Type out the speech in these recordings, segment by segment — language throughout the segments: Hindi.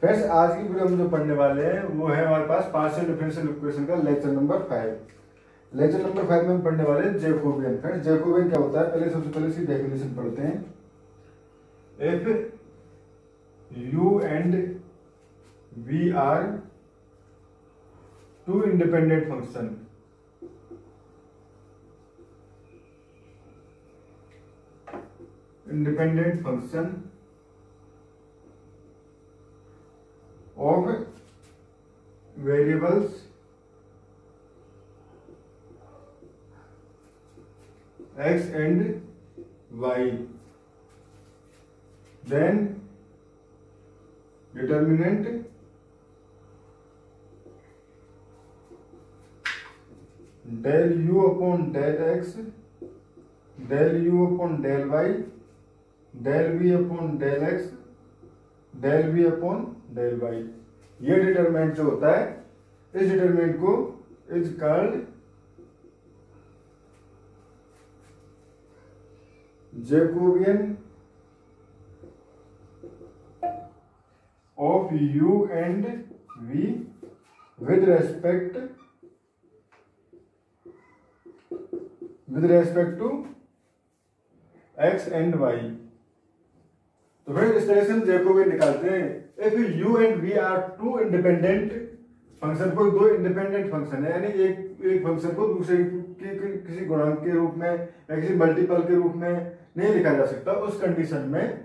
फ्रेंड्स आज की वीडियो में जो पढ़ने वाले हैं वो है हमारे पास पार्शियल डिफरेंशियल इक्वेशन का लेक्चर नंबर 5। लेक्चर नंबर 5 में हम पढ़ने वाले हैं जैकोबियन। फ्रेंड्स जैकोबियन क्या होता है, पहले सबसे पहले इसकी डेफिनेशन पढ़ते हैं। If u and v are two independent function of variables x and y, then determinant del u upon del x, del u upon del y, del v upon del x, del v upon del y। ये डिटरमिनेंट जो होता है, इस डिटरमिनेंट को is called Jacobian of u and v with respect to x and y। तो फिर इस तरह से हम जैकोबियन निकालते हैं। If u and v are two independent function, कोई दो इंडिपेंडेंट फंक्शन है, यानी एक फंक्शन को दूसरे के किसी गुणांक के रूप में या किसी मल्टीपल के रूप में नहीं लिखा जा सकता, उस कंडीशन में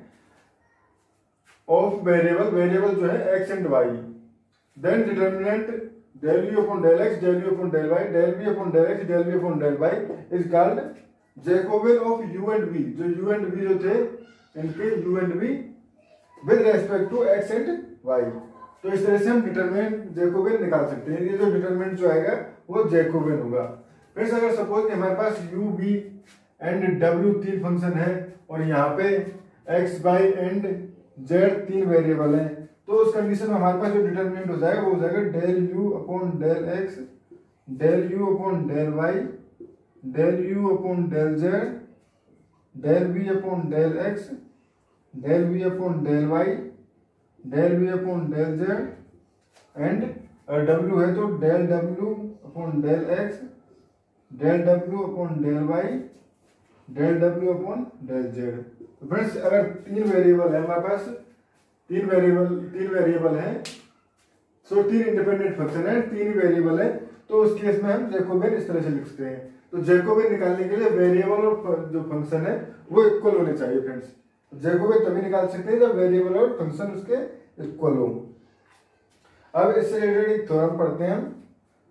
ऑफ वेरिएबल जो है x and y, then determinant del u upon del x, del u upon del y, del v upon del x, del v upon del y is called Jacobian of u and v। जो u एंड v जो थे, इनके u and v with respect to x and y। तो इस तरह से हम डिटरमिनेंट जैकोबियन निकाल सकते हैं। ये जो डिटरमिनेंट जो आएगा वो जैकोबियन होगा। फिर अगर सपोज कि हमारे पास u v एंड w तीन फंक्शन है और यहाँ पे x y एंड z तीन वेरिएबल हैं, तो उस कंडीशन में हमारे पास जो डिटरमिनेंट हो जाएगा वो हो जाएगा del u upon del x, del u upon del y, del u upon del z, del v upon del x, del v upon del y, del v upon del z and w है तो del w upon del x, del w upon del y, del w upon del z। Friends अगर तीन वेरिएबल है हमारे पास, तीन वेरिएबल है, सो तीन इंडिपेंडेंट फंक्शन है, तीन वेरिएबल है, तो उस केस में हम जैकोबियन इस तरह से लिख सकते हैं। तो जैकोबियन निकालने के लिए वेरिएबल और जो फंक्शन है वो इक्वल होने चाहिए। फ्रेंड्स जैकोबियन तभी निकाल सकते हैं जब वेरिएबल और फंक्शन उसके इक्वल हो। अब इससे रिलेटेड एक थ्योरम पढ़ते हैं हम।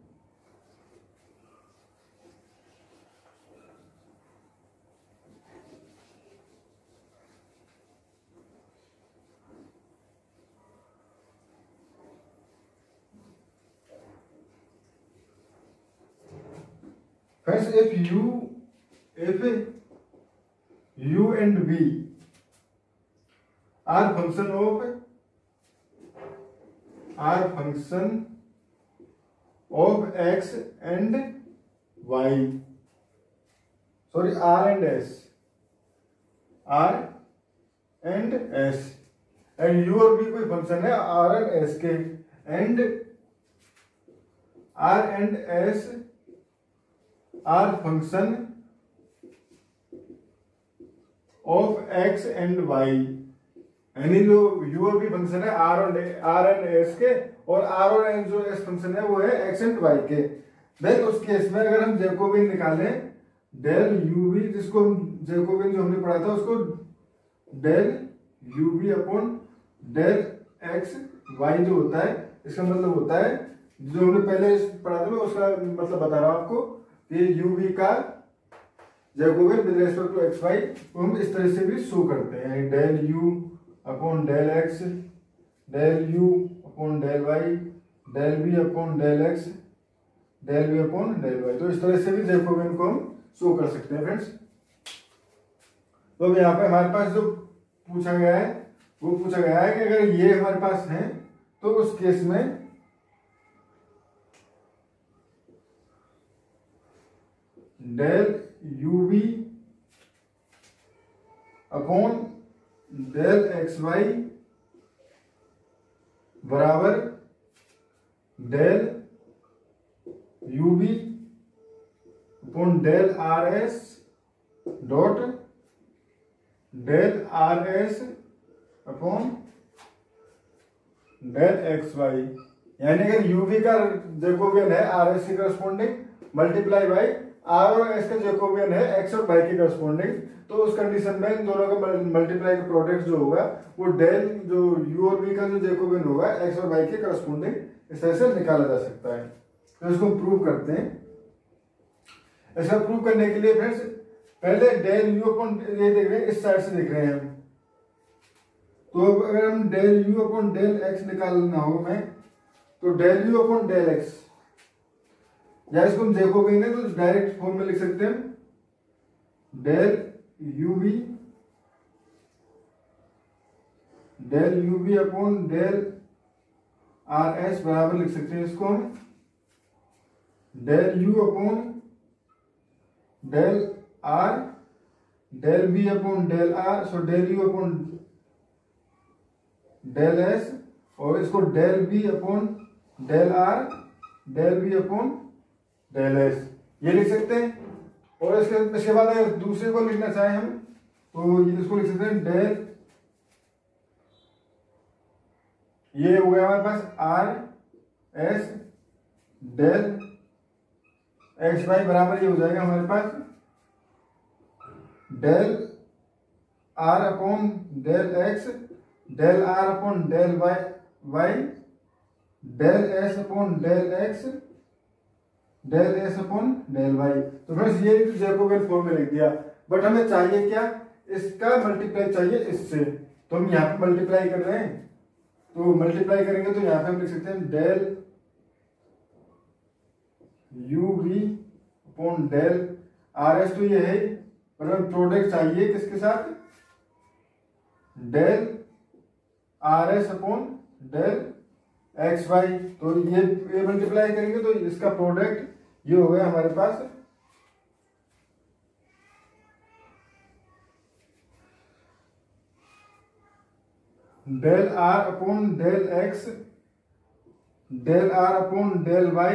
Friends, if u and v are function of x and y, sorry r and s, and u और v कोई फंक्शन है r and s के, and r and s are function of x and y, यानी जो u और v फंक्शन है r एंड s के, और r और n जो s फंक्शन है वो है x एंड y के। देन उस केस में अगर हम जैकोबियन निकालें del u v, जिसको जैकोबियन जो हमने पढ़ा था उसको del u v upon del x y जो होता है, इसका मतलब होता है जो हमने पहले पढ़ा था मैं उसका मतलब बता रहा हूं आपको कि u v का Jacobian with respect to x y को हम इस तरह से भी शो करते हैं, del u upon del x, del u upon del y, del v upon del x, del v upon del y। तो इस तरह से भी जैकोबियन को हम शो कर सकते हैं। फ्रेंड्स तो अब यहाँ पे हमारे पास जो पूछा गया है वो पूछा गया है कि अगर ये हमारे पास है तो उस केस में del u v upon del xy बराबर del u v upon del r s dot del r s upon del x y. यानी अगर यू बी का जैकोबियन है आर एस के करस्पॉन्डिंग मल्टीप्लाई बाई आर और एस का जैकोबियन है एक्स और वाई के करस्पॉन्डिंग, तो उस कंडीशन में इन दोनों का मल्टीप्लाई का प्रोडक्ट जो होगा वो डेल जो यू और बी का जो जैकोबियन होगा एक्स और वाई के करस्पॉन्डिंग इस तरह से निकाला जा सकता है। तो इसको प्रूव करते हैं। ऐसा प्रूव करने के लिए फ्रेंड्स पहले डेल यू अपॉन ये देख रहे हैं, इस साइड से देख रहे हैं हम। तो अगर हम del u upon del x निकालना हो हमें, तो del u upon del x, या इसको हम जैकोबियन है तो डायरेक्ट फॉर्म में लिख सकते हैं del u v upon del r s बराबर लिख सकते हैं इसको हम del u upon del r del B upon del r, so del u upon del s, और इसको del B upon del r del B upon del s ये लिख सकते हैं। और इसके बाद अगर दूसरे को लिखना चाहें हम तो इसको लिख सकते हैं डेल, ये हो गया हमारे पास r s del x y बराबर ये हो जाएगा हमारे पास del r upon del x del r upon del y del s upon del x del s upon del y. तो फ्रेंड्स ये जैकोबियन फॉर्म में लिख दिया, बट हमें चाहिए क्या, इसका मल्टीप्लाई चाहिए इससे, तो हम यहाँ पे मल्टीप्लाई कर रहे हैं, तो मल्टीप्लाई करेंगे तो यहाँ पे हम लिख सकते हैं del u v upon del r s, तो ये है पर हमें प्रोडक्ट चाहिए किसके साथ, del r s upon del x y. तो ये मल्टीप्लाई करेंगे तो इसका प्रोडक्ट ये हो गया हमारे पास del r upon del x del r upon del y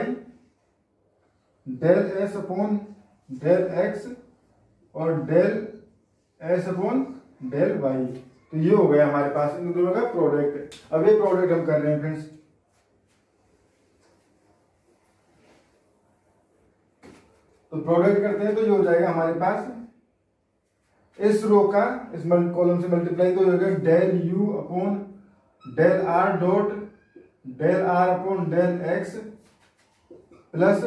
del s upon del x और del s upon del y. तो ये हो गया हमारे पास इन दोनों का प्रोडक्ट। अब ये प्रोडक्ट हम कर रहे हैं फ्रेंड्स, तो प्रोडक्ट करते हैं तो ये हो जाएगा हमारे पास इस रो का इस कॉलम से मल्टीप्लाई तो हो जाएगा del u upon del r dot del r upon del x plus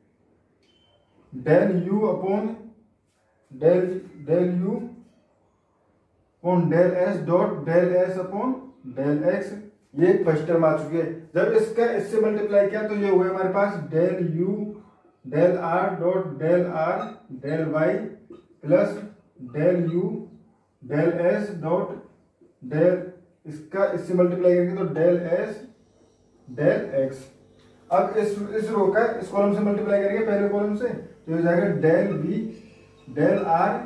del u upon del u upon del s dot del s upon del x. ये फर्स्ट टर्म आ चुकी है। जब इसका इससे मल्टीप्लाई किया तो ये हुआ हमारे पास del u del r dot del r del y plus del u del s dot del, इसका इससे मल्टीप्लाई करेंगे तो डेल एस डेल एक्स। अब इस रो का इस कॉलम से मल्टीप्लाई करेंगे पहले कॉलम से तो हो जाएगा del v del r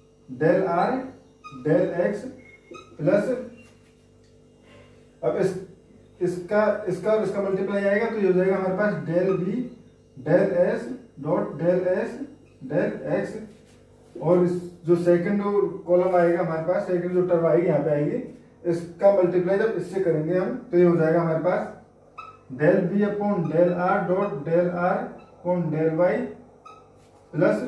del x plus, अब इसका और इसका मल्टीप्लाई आएगा तो ये हो जाएगा हमारे पास del v del s dot del s del x, और जो सेकंड कॉलम आएगा हमारे पास, सेकंड जो टर्म आएगी यहाँ पे आएगी, इसका मल्टीप्लाई जब इससे करेंगे हम तो ये हो जाएगा हमारे पास del B upon del r dot del r upon del y plus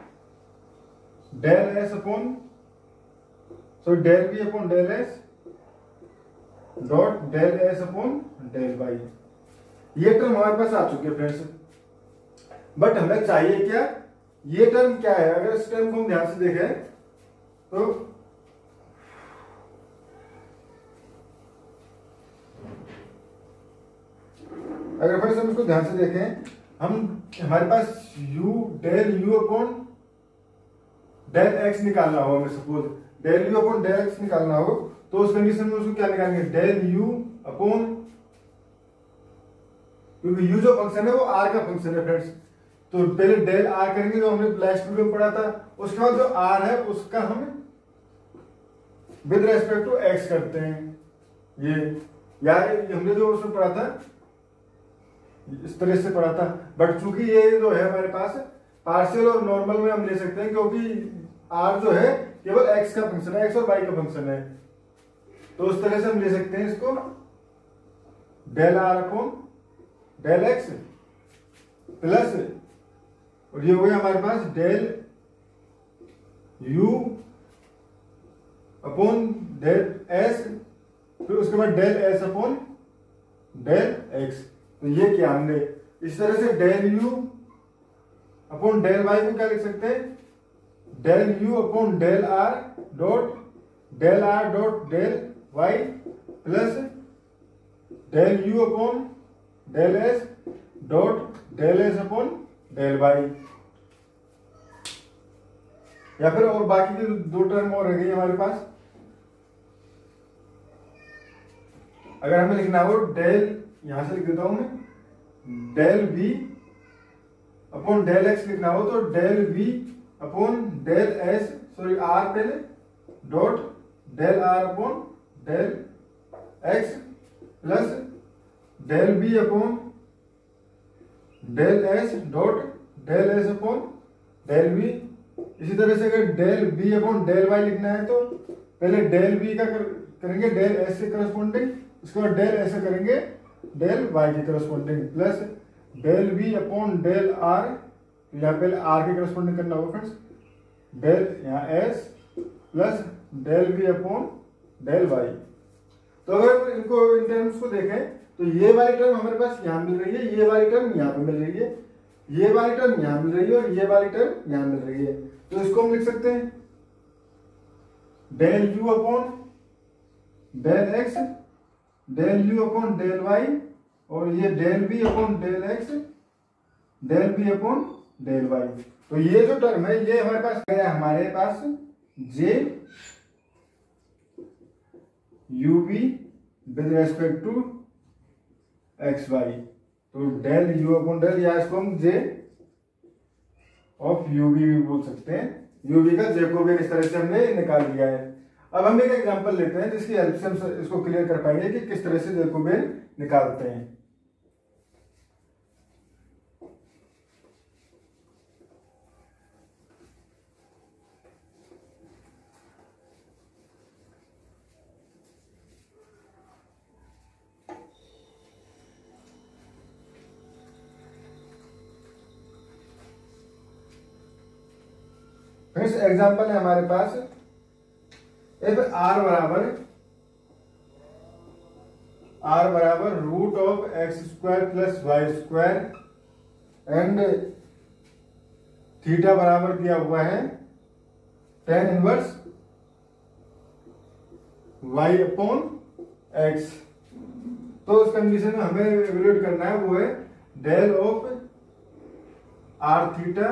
del s upon del B upon del s dot del s upon del y. ये टर्म हमारे पास आ चुके हैं फ्रेंड्स, बट हमें चाहिए क्या, ये टर्म क्या है। अगर इस टर्म को हम ध्यान से देखें तो अगर फ्रेंड्स हम इसको ध्यान से देखें, हम हमारे पास del u upon del x निकालना हो, हमें suppose del u upon del x निकालना हो तो उस कंडीशन में उसको क्या निकालेंगे, डेल यू अपॉन, क्योंकि यू जो फंक्शन है वो आर का फंक्शन है फ्रेंड्स, तो पहले डेल आर करेंगे जो हमने लास्ट वीडियो में पढ़ा था, उसके बाद जो आर है उसका हम विद रेस्पेक्ट टू एक्स करते हैं, ये यार हमने जो उसमें पढ़ा था इस तरह से पढ़ा था, बट चूंकि ये जो है हमारे पास पार्शियल और नॉर्मल में हम ले सकते हैं, क्योंकि आर जो है केवल एक्स का फंक्शन है, एक्स और वाई का फंक्शन है, तो उस तरह से हम ले सकते हैं इसको del r upon del x plus, और ये हो गया हमारे पास del u upon del s, फिर उसके बाद del s upon del x. तो ये क्या हमने इस तरह से del u upon del y को क्या लिख सकते हैं, del u upon del r dot del y plus del u upon del s dot del s upon del y. या फिर और बाकी की दो टर्म और रह गई हमारे पास। अगर हमें लिखना हो डेल, यहां से लिख देता हूं मैं, del v upon del x लिखना हो तो del v upon del s, sorry r पहले, dot del r upon del x plus del B upon del s dot del s upon del b. इसी तरह से अगर del B upon del y लिखना है तो पहले डेल बी का करेंगे डेल एस से करस्पॉन्डिंग, उसके बाद डेल एस करेंगे डेल वाई के corresponding, plus del B upon del r, यहाँ पहले आर के करस्पॉन्डिंग करना होगा फ्रेंड्स, डेल यहाँ s plus del B upon del y. तो अगर इनको इन टर्म्स को देखें तो ये वाली टर्म हमारे पास यहाँ मिल रही है, ये वाली टर्म यहाँ पे मिल रही है, ये वाली टर्म यहाँ मिल रही है और ये वाली टर्म यहाँ मिल रही है। तो इसको हम लिख सकते हैं del u upon del x, del u upon del y, और ये del B upon del x, del B upon del y. तो ये जो टर्म है ये हमारे पास गया, हमारे पास J u b with respect to x y. तो डेल यू अपॉन डेल, या इसको हम जे ऑफ यू बी भी बोल सकते हैं, यू बी का जैकोबियन इस तरह से हमने निकाल दिया है। अब हम एक एग्जांपल लेते हैं जिसकी हेल्प से हम इसको क्लियर कर पाएंगे कि किस तरह से जैकोबियन निकालते हैं। फ्रेंड्स एग्जांपल है हमारे पास, इफ आर बराबर root of x square plus y square and theta बराबर दिया हुआ है tan inverse y upon x, तो उस कंडीशन में हमें इवेल्यूएट करना है वो है del of r theta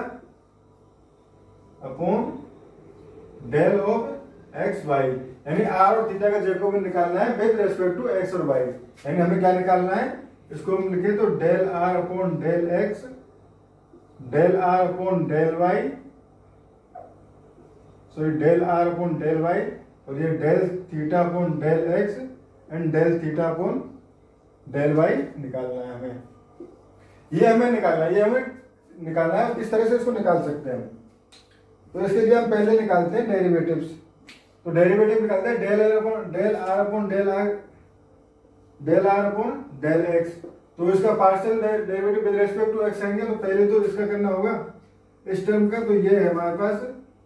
upon del of x y, यानी आर और थीटा का जैकोबियन निकालना है विद रेस्पेक्ट टू एक्स और वाई। यानी हमें क्या निकालना है, इसको हम लिखे तो del r upon del x, del r upon del y, sorry del r upon del y, और ये del theta upon del x and del theta upon del y निकालना है हमें। ये हमें निकालना है, ये हमें निकालना है। किस तरह से इसको निकाल सकते हैं, तो इसके लिए हम पहले निकालते हैं डेरिवेटिव्स। तो डेरिवेटिव निकालते हैं del r upon del r upon del r upon del x. तो इसका partial derivative with respect to x आएंगे, तो पहले तो इसका करना होगा इस टर्म का, तो ये है हमारे पास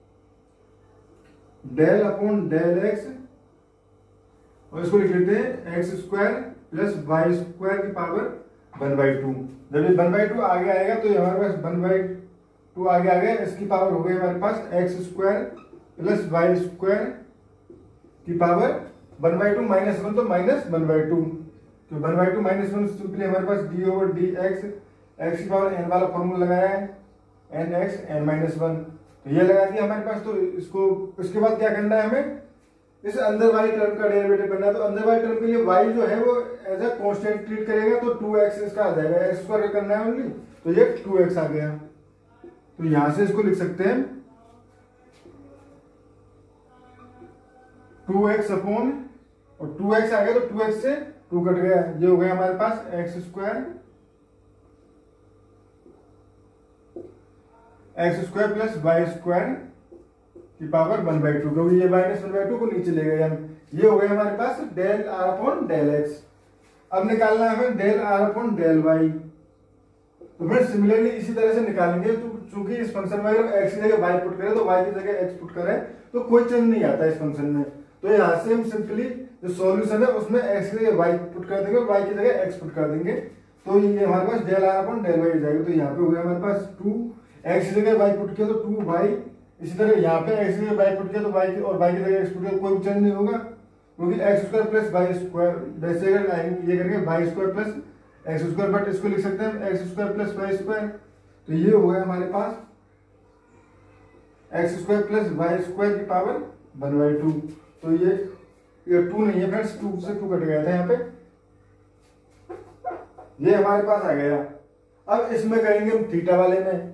डेल अपॉन डेल एक्स, और इसको लिख लेते हैं x square plus y square की पावर 1/2। जब ये 1/2 आगे आएगा तो ये हमारे पास 1/2 आगे आ गया, इसकी पावर हो गई हमारे पास x square plus y square की पावर 1/2 माइनस 1, तो माइनस 1/2। तो 1/2 माइनस 1 सिंपली हमारे पास d over d x, x की पावर एन वाला फॉर्मूला लगाया है, एन एक्स एन माइनस 1, तो ये लगा दिया हमारे पास। तो इसको इसके बाद क्या करना है, हमें इस अंदर वाली टर्म का डेरिवेटिव करना है। तो अंदर वाली टर्म के लिए y जो है वो एज अ कांस्टेंट ट्रीट करेगा, तो 2x इसका आ जाएगा, एक्स स्क्वायर करना है ओनली, तो ये 2x आ गया। तो यहां से इसको लिख सकते हैं 2x अपॉन, और 2x आ गया तो 2x से 2 कट गया, ये हो गया हमारे पास x square plus y square की पावर 1/2, क्योंकि ये -1/2 को नीचे ले गए हम। ये हो गया हमारे पास del r upon del x. अब निकालना है हमें del r upon del y. तो फिर सिमिलरली इसी तरह से निकालेंगे। तो चूंकि इस फंक्शन में अगर एक्स की जगह वाई पुट करें तो वाई की जगह एक्स पुट करें तो कोई चेंज नहीं आता इस फंक्शन में। तो यहाँ से हम सिंपली जो सॉल्यूशन है उसमें एक्स की जगह वाई पुट कर देंगे और वाई की जगह एक्स पुट कर देंगे। तो ये हमारे पास del r upon del y जाएगा। तो यहाँ पे हो गया हमारे पास 2 एक्स की जगह वाई पुट किया तो 2 वाई। इसी तरह यहाँ पे एक्स की जगह वाई पुट किया तो वाई और वाई की जगह एक्स पुट किया, कोई चेंज नहीं होगा क्योंकि x square plus y square, वैसे अगर ये करके y square plus x square, but इसको लिख सकते हैं x square plus y square. तो ये हो गया हमारे पास x square plus y square की पावर 1/2। तो ये 2 नहीं है फ्रेंड्स, 2 से 2 कट गया था यहाँ पे, ये हमारे पास आ गया। अब इसमें करेंगे हम थीटा वाले में,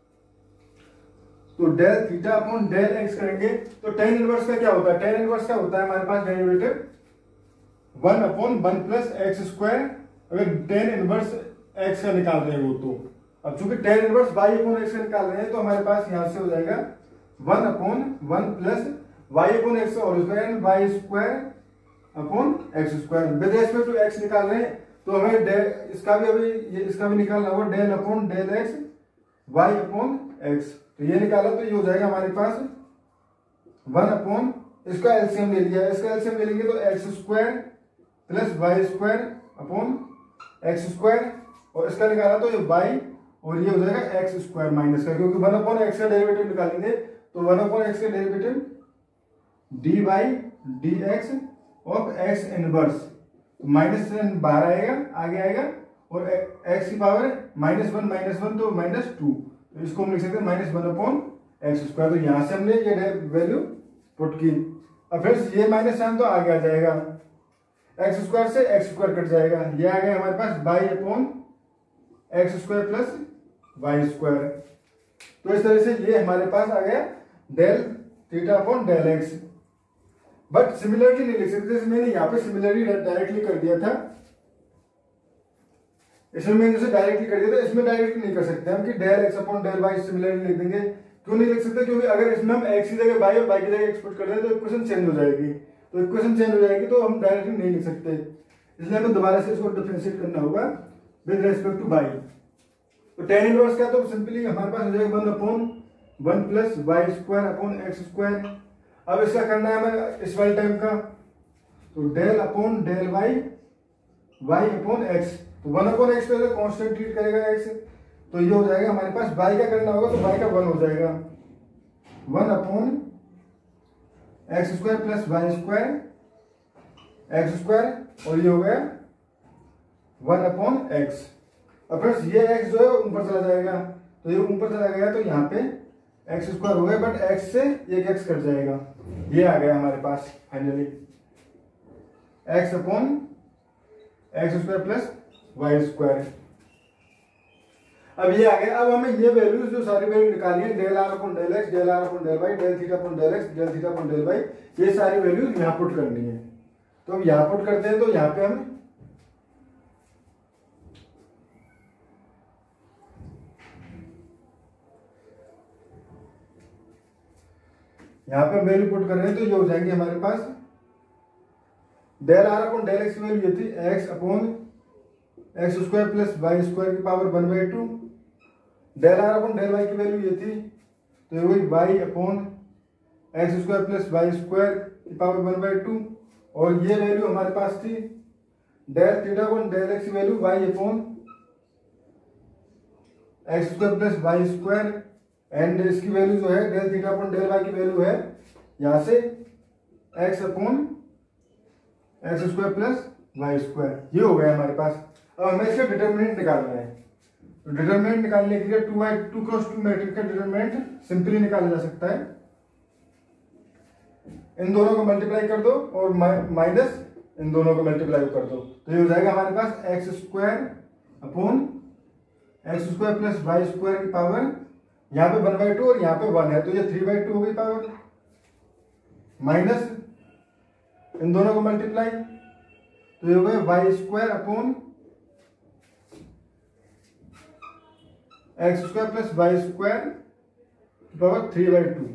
तो del theta upon del x करेंगे। तो टेन इनवर्स का क्या होता है? टेन इनवर्स का होता है हमारे पास डेरिवेटिव 1/1 प्लस एक्स स्क्वायर, अगर टेन इनवर्स एक्स का निकाल रहे हो तो। अब चूंकि tan inverse y upon x का निकाल रहे हैं तो हमारे पास यहां से हो जाएगा 1/1 plus y upon x whole square and y square upon x square. With respect to x निकाल रहे हैं तो हमें इसका भी अभी इसका भी निकालना होगा, del upon del x y upon x. तो ये निकाला तो ये हो जाएगा हमारे पास 1/, इसका एलसीएम ले लिया, इसका एलसीएम ले लेंगे तो x square plus y square upon x square, और इसका निकाला तो ये वाई और ये हो जाएगा एक्स स्क्वायर माइनस का, क्योंकि 1/x का डेरिवेटिव निकालेंगे तो 1/x का derivative d by d x of x inverse, minus बाहर आएगा, आगे आएगा, और एक्स की पावर -1 तो -2, तो इसको हम लिख सकते हैं -1/x²। तो यहां से हमने ये वैल्यू पुट की। अब फिर ये माइनस साइन तो आगे आ जाएगा, x² से x² कट जाएगा, ये आ गया हमारे पास y upon x² plus y²। तो इस तरह से ये हमारे पास आ गया del theta upon del x. But similarly नहीं लिख सकते, जैसे मैंने यहाँ पे सिमिलरली डायरेक्टली कर दिया था, इसमें मैंने जैसे डायरेक्टली कर दिया था, इसमें डायरेक्टली नहीं कर सकते हम कि del x upon del y similarly लिख देंगे। क्यों नहीं लिख सकते? क्योंकि अगर इसमें हम एक्स की जगह वाई और वाई की जगह एक्स पुट कर दें तो इक्वेशन चेंज हो जाएगी, तो इक्वेशन चेंज हो जाएगी तो हम डायरेक्टली नहीं लिख सकते, इसलिए हमें दोबारा से इसको डिफरेंशिएट करना होगा विद रेस्पेक्ट टू वाई। तो टेन इनवर्स का तो सिंपली हमारे पास हो जाएगा 1/1 plus y square upon x square. अब इसका करना है हमें इस वाले टाइम का, तो del upon del y y upon x, तो 1/x पे कांस्टेंट ट्रीट करेगा एक्स, तो ये हो जाएगा हमारे पास y का करना होगा तो y का 1 हो जाएगा 1/x² plus y square x square, और ये हो गया 1/x। अब फ्रेंड्स ये x जो है ऊपर चला जाएगा, तो ये ऊपर चला गया तो यहाँ पे x² हो गया, बट x से एक x कट जाएगा, ये आ गया हमारे पास finally x/x² plus y square. अब ये आ गया। अब हमें ये वैल्यूज जो सारी वैल्यू निकाली है, del r upon del x, del r upon del y, del theta upon del x, del theta upon del y, ये सारी वैल्यूज यहाँ पुट करनी है। तो अब यहाँ पुट करते हैं, तो यहाँ पे हम वैल्यू पुट कर रहे हैं, तो ये हो जाएंगे हमारे पास del r upon del x की वैल्यू ये थी x upon x² plus y square की power 1/2, del r upon del y की वैल्यू ये थी, तो ये हुई y upon x² plus y square की पावर 1/2, और ये वैल्यू हमारे पास थी del theta upon del x की value y upon x² plus y square, and इसकी वैल्यू जो है del theta upon del y की वैल्यू है यहां से x upon x² plus y square. ये हो गया हमारे पास। अब हमें इसका डिटरमिनेंट निकालना है, तो डिटरमिनेंट निकालने के लिए 2x2 मैट्रिक्स का डिटरमिनेंट सिंपली निकाला जा सकता है, इन दोनों को मल्टीप्लाई कर दो और माइनस इन दोनों को मल्टीप्लाई कर दो, तो ये हो जाएगा हमारे पास x² upon x² plus y square की पावर, यहाँ पे 1/2 और यहाँ पे 1 है, तो ये 3/2 हो गई पावर, माइनस इन दोनों को मल्टीप्लाई, तो ये हो गया y square upon x square plus y square power 3/2।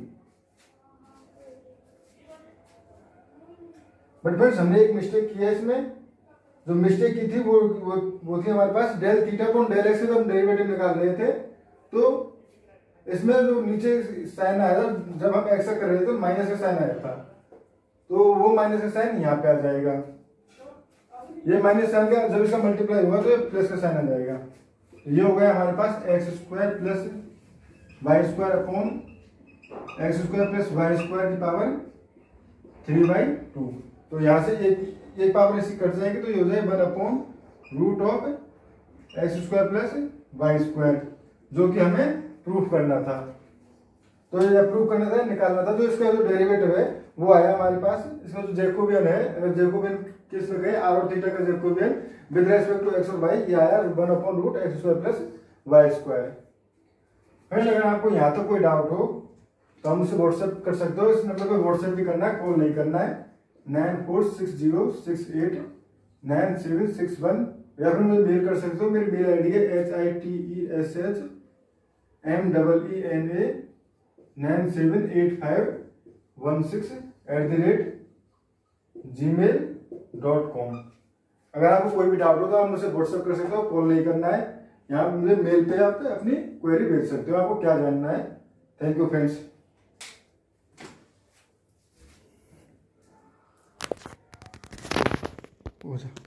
But friends हमने एक मिस्टेक की है इसमें। जो मिस्टेक की थी वो थी हमारे पास del theta upon del x से जब हम डेरिवेटिव निकाल रहे थे, तो इसमें जो नीचे साइन आया था जब हम एक्स कर रहे थे तो माइनस का साइन आया था, तो वो माइनस का साइन यहाँ पे आ जाएगा। ये माइनस साइन का जब इसका मल्टीप्लाई हुआ तो प्लस का साइन आ जाएगा। ये हो गया हमारे पास x square plus y square upon x square plus y square की पावर 3/2। तो यहाँ से एक पावर ऐसी कट जाएगी तो ये हो जाएगा 1/रूट of x square plus y square, जो कि हमें प्रूफ करना था। तो ये प्रूफ करना था, निकालना था। तो इसका जो डेरिवेटिव है वो आया हमारे पास। इसमें जो जैकोबियन है, अगर जैकोबियन किस में गए आर और थीटा का Jacobian with respect to x और वाई, ये आया 1/रूट x square plus y square. Friends अगर आपको यहाँ तक कोई डाउट हो तो हम उसे व्हाट्सएप कर सकते हो। इस नंबर पर व्हाट्सएप भी करना है, कॉल नहीं करना है। 9460689761 या फिर मुझे मेल कर सकते हो। मेरी मेल आईडी है hitmena978516@gmail.com। अगर आपको कोई भी डाउट हो तो आप मुझसे व्हाट्सएप कर सकते हो, कॉल नहीं करना है। यहाँ मुझे मेल पे आप अपनी क्वेरी भेज सकते हो, आपको क्या जानना है। Thank you friends. हो जा।